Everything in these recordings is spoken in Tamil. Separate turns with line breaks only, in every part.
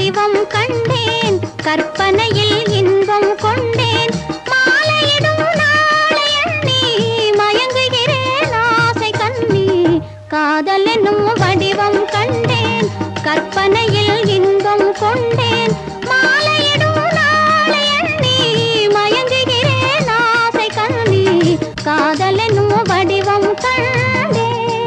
வடிவம் கண்டேன் கற்பனையில் இன்பம் கொண்டேன் மாலையிடும் நாளை எண்ணி மயங்குகிறேன் ஆசை கண்ணி காதல் என்னும் வடிவம் கண்டேன் கற்பனையில் இன்பம் கொண்டேன் மாலையிடும் நாளை எண்ணி மயங்குகிறேன் ஆசை கண்ணி காதல் என்னும் வடிவம் கண்டேன்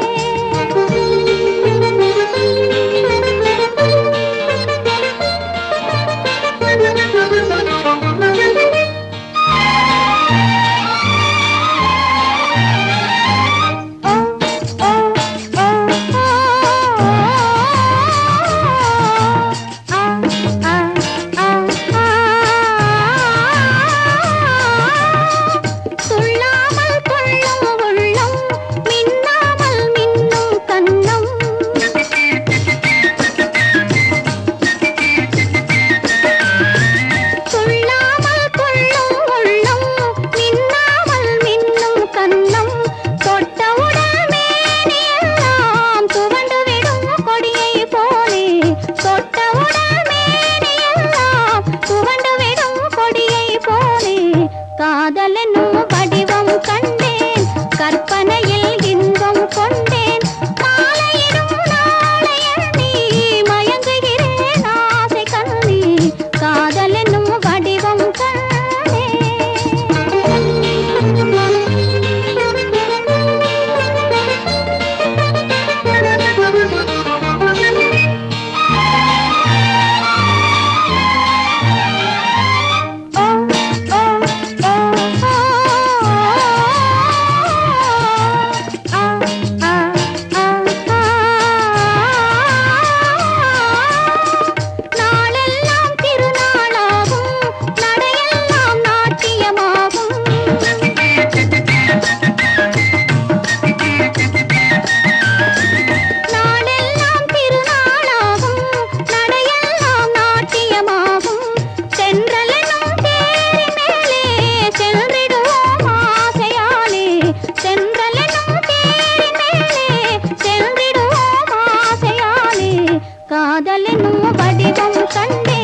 காதல் என்னும் வடிவம் கண்டேன் கற்பனையில் இன்பம் கொண்டேன் மாலையிடும் நாளை எண்ணி மயங்குகிறேன் ஆசை கண்ணி காதல் என்னும் வடிவம் கண்டேன் காதல் என்னும் வடிவம் கண்டேன்